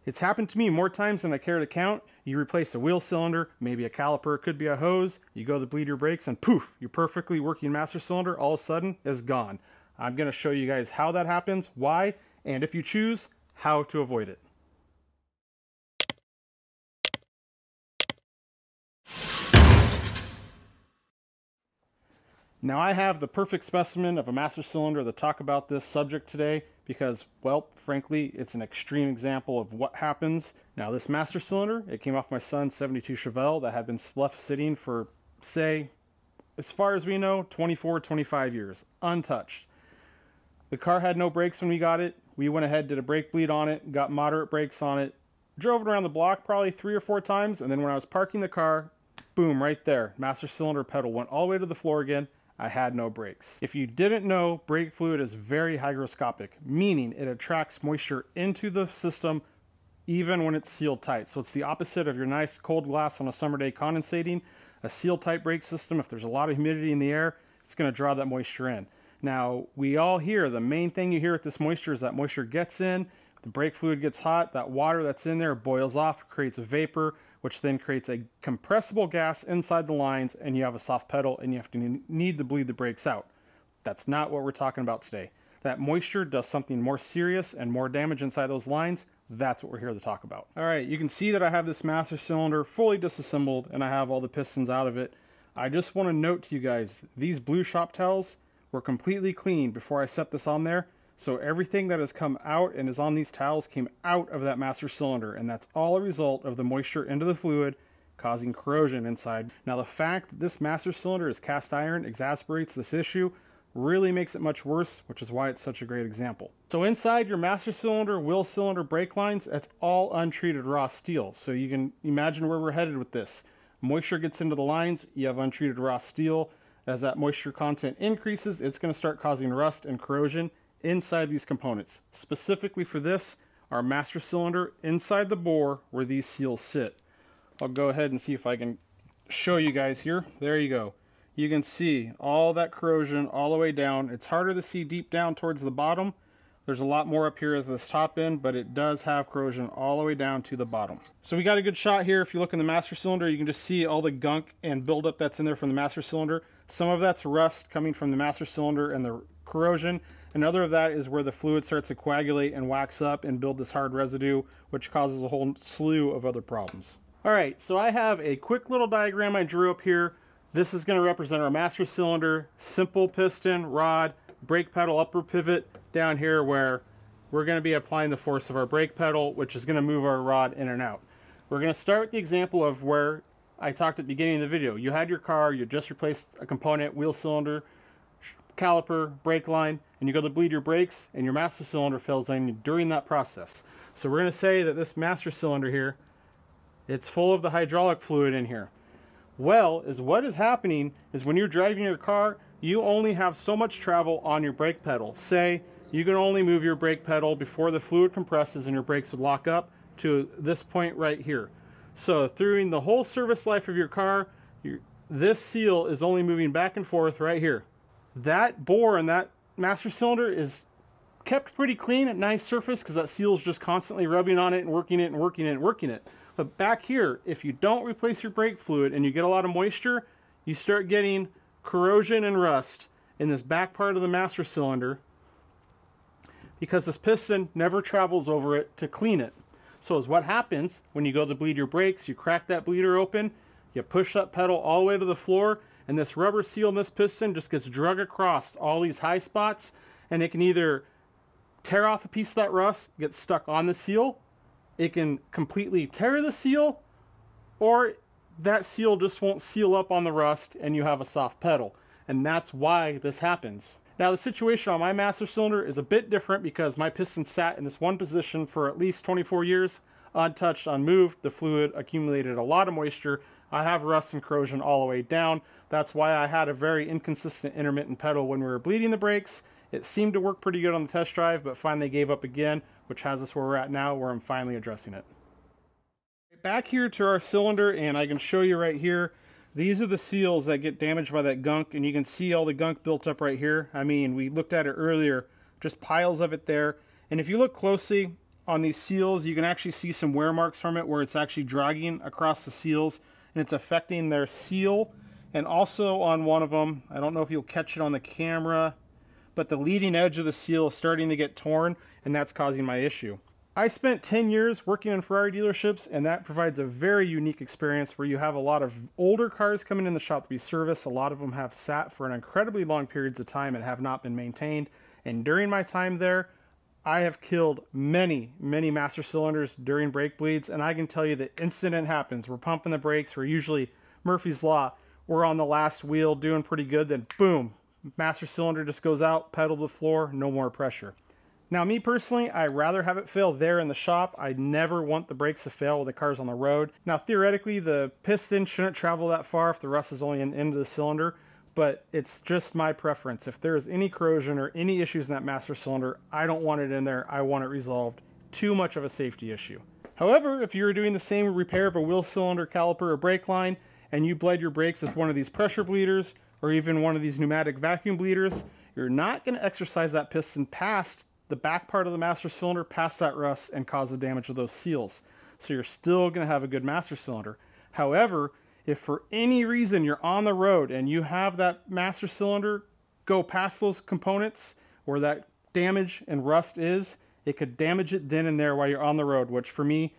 It's happened to me more times than I care to count. You replace a wheel cylinder, maybe a caliper, it could be a hose, you go to bleed your brakes and poof, your perfectly working master cylinder all of a sudden is gone. I'm going to show you guys how that happens, why, and if you choose, how to avoid it. Now I have the perfect specimen of a master cylinder to talk about this subject today because, well, frankly, it's an extreme example of what happens. Now this master cylinder, it came off my son's 72 Chevelle that had been left sitting for, say, as far as we know, 24, 25 years, untouched. The car had no brakes when we got it. We went ahead, did a brake bleed on it, got moderate brakes on it, drove it around the block probably 3 or 4 times, and then when I was parking the car, boom, right there, master cylinder pedal went all the way to the floor again. I had no brakes. If you didn't know, brake fluid is very hygroscopic, meaning it attracts moisture into the system even when it's sealed tight. So it's the opposite of your nice cold glass on a summer day condensating. A sealed tight brake system, if there's a lot of humidity in the air, it's going to draw that moisture in. Now, we all hear, the main thing you hear with this moisture is that moisture gets in, the brake fluid gets hot, that water that's in there boils off, creates a vapor, which then creates a compressible gas inside the lines, and you have a soft pedal, and you have to need to bleed the brakes out. That's not what we're talking about today. That moisture does something more serious and more damage inside those lines. That's what we're here to talk about. All right, you can see that I have this master cylinder fully disassembled, and I have all the pistons out of it. I just want to note to you guys, these blue shop towels were completely clean before I set this on there. So everything that has come out and is on these towels came out of that master cylinder, and that's all a result of the moisture into the fluid causing corrosion inside. Now the fact that this master cylinder is cast iron exacerbates this issue, really makes it much worse, which is why it's such a great example. So inside your master cylinder, wheel cylinder, brake lines, that's all untreated raw steel. So you can imagine where we're headed with this. Moisture gets into the lines, you have untreated raw steel. As that moisture content increases, it's going to start causing rust and corrosion inside these components. Specifically for this, our master cylinder inside the bore where these seals sit. I'll go ahead and see if I can show you guys here. There you go. You can see all that corrosion all the way down. It's harder to see deep down towards the bottom. There's a lot more up here as this top end, but it does have corrosion all the way down to the bottom. So we got a good shot here. If you look in the master cylinder, you can just see all the gunk and buildup that's in there from the master cylinder. Some of that's rust coming from the master cylinder and the corrosion. Another of that is where the fluid starts to coagulate and wax up and build this hard residue, which causes a whole slew of other problems. All right, so I have a quick little diagram I drew up here. This is going to represent our master cylinder, simple piston, rod, brake pedal, upper pivot down here where we're going to be applying the force of our brake pedal, which is going to move our rod in and out. We're going to start with the example of where I talked at the beginning of the video. You had your car, you just replaced a component, wheel cylinder, caliper, brake line, and you go to bleed your brakes and your master cylinder fails on you during that process. So we're going to say that this master cylinder here, it's full of the hydraulic fluid in here. Well, what is happening is when you're driving your car, you only have so much travel on your brake pedal. Say you can only move your brake pedal before the fluid compresses and your brakes would lock up to this point right here. So during the whole service life of your car, this seal is only moving back and forth right here. That bore and that master cylinder is kept pretty clean, a nice surface, because that seal is just constantly rubbing on it and working it and working it and working it. But back here, if you don't replace your brake fluid and you get a lot of moisture, you start getting corrosion and rust in this back part of the master cylinder because this piston never travels over it to clean it. So is what happens when you go to bleed your brakes, you crack that bleeder open, you push that pedal all the way to the floor, and this rubber seal in this piston just gets drug across all these high spots, and it can either tear off a piece of that rust, get stuck on the seal, it can completely tear the seal, or that seal just won't seal up on the rust and you have a soft pedal. And that's why this happens. Now the situation on my master cylinder is a bit different because my piston sat in this one position for at least 24 years, untouched, unmoved. The fluid accumulated a lot of moisture. I have rust and corrosion all the way down. That's why I had a very inconsistent intermittent pedal when we were bleeding the brakes. It seemed to work pretty good on the test drive, but finally gave up again, which has us where we're at now, where I'm finally addressing it. Back here to our cylinder, and I can show you right here, these are the seals that get damaged by that gunk, and you can see all the gunk built up right here. I mean, we looked at it earlier, just piles of it there. And if you look closely, on these seals, you can actually see some wear marks from it where it's actually dragging across the seals and it's affecting their seal. And also on one of them, I don't know if you'll catch it on the camera, but the leading edge of the seal is starting to get torn, and that's causing my issue. I spent 10 years working in Ferrari dealerships, and that provides a very unique experience where you have a lot of older cars coming in the shop to be serviced. A lot of them have sat for an incredibly long periods of time and have not been maintained. And during my time there, I have killed many master cylinders during brake bleeds, and I can tell you the incident happens. We're pumping the brakes, we're usually Murphy's Law, we're on the last wheel doing pretty good, then boom, master cylinder just goes out, pedal to the floor, no more pressure. Now me personally, I'd rather have it fail there in the shop. I never want the brakes to fail while the car's on the road. Now theoretically, the piston shouldn't travel that far if the rust is only in the end of the cylinder, but it's just my preference. If there's any corrosion or any issues in that master cylinder, I don't want it in there. I want it resolved. Too much of a safety issue. However, if you were doing the same repair of a wheel cylinder, caliper, or brake line, and you bled your brakes with one of these pressure bleeders, or even one of these pneumatic vacuum bleeders, you're not going to exercise that piston past the back part of the master cylinder, past that rust, and cause the damage of those seals. So you're still going to have a good master cylinder. However, if for any reason you're on the road and you have that master cylinder go past those components where that damage and rust is, it could damage it then and there while you're on the road, which for me,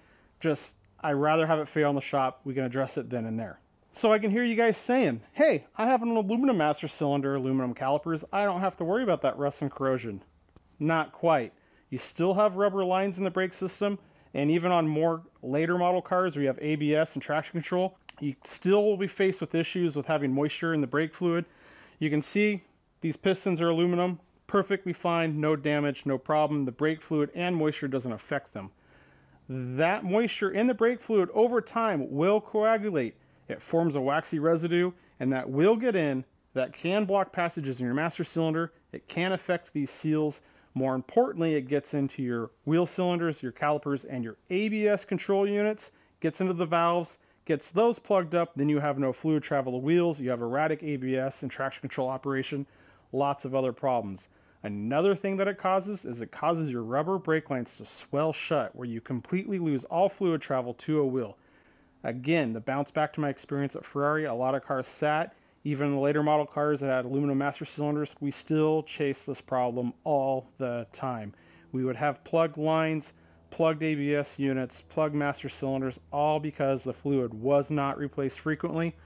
I'd rather have it fail in the shop. We can address it then and there. So I can hear you guys saying, hey, I have an aluminum master cylinder, aluminum calipers. I don't have to worry about that rust and corrosion. Not quite. You still have rubber lines in the brake system, and even on more later model cars where you have ABS and traction control, you still will be faced with issues with having moisture in the brake fluid. You can see these pistons are aluminum, perfectly fine, no damage, no problem. The brake fluid and moisture doesn't affect them. That moisture in the brake fluid over time will coagulate. It forms a waxy residue, and that will get in, that can block passages in your master cylinder. It can affect these seals. More importantly, it gets into your wheel cylinders, your calipers, and your ABS control units, gets into the valves, gets those plugged up, then you have no fluid travel to wheels, you have erratic ABS and traction control operation, lots of other problems. Another thing that it causes is it causes your rubber brake lines to swell shut, where you completely lose all fluid travel to a wheel. Again, the bounce back to my experience at Ferrari, a lot of cars sat. Even in the later model cars that had aluminum master cylinders, we still chase this problem all the time. We would have plugged lines, plugged ABS units, plugged master cylinders, all because the fluid was not replaced frequently.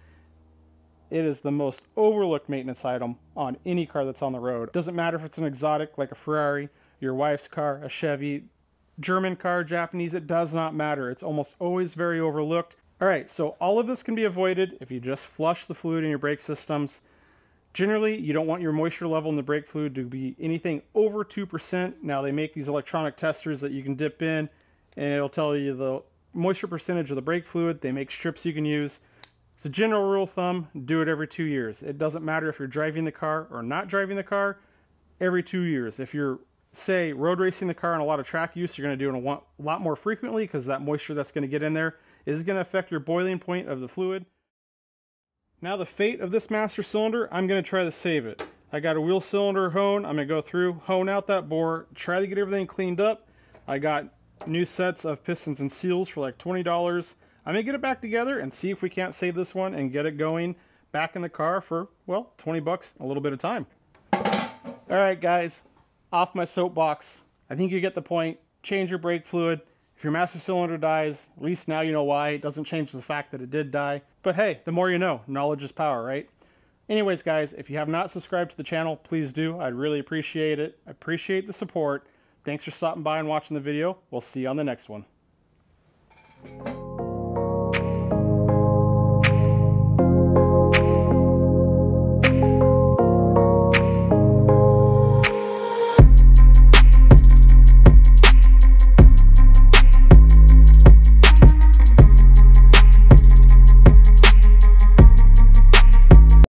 It is the most overlooked maintenance item on any car that's on the road. Doesn't matter if it's an exotic like a Ferrari, your wife's car, a Chevy, German car, Japanese, it does not matter. It's almost always very overlooked. Alright, so all of this can be avoided if you just flush the fluid in your brake systems. Generally, you don't want your moisture level in the brake fluid to be anything over 2%. Now, they make these electronic testers that you can dip in, and it'll tell you the moisture percentage of the brake fluid. They make strips you can use. It's a general rule of thumb, do it every 2 years. It doesn't matter if you're driving the car or not driving the car, every 2 years. If you're, say, road racing the car on a lot of track use, you're going to do it a lot more frequently because that moisture that's going to get in there is going to affect your boiling point of the fluid. Now the fate of this master cylinder, I'm going to try to save it. I got a wheel cylinder hone. I'm going to go through, hone out that bore, try to get everything cleaned up. I got new sets of pistons and seals for like $20. I'm going to get it back together and see if we can't save this one and get it going back in the car for, well, 20 bucks, a little bit of time. Alright guys, off my soapbox. I think you get the point. Change your brake fluid. If your master cylinder dies, at least now you know why. It doesn't change the fact that it did die. But hey, the more you know. Knowledge is power, right? Anyways, guys, if you have not subscribed to the channel, please do. I'd really appreciate it. I appreciate the support. Thanks for stopping by and watching the video. We'll see you on the next one.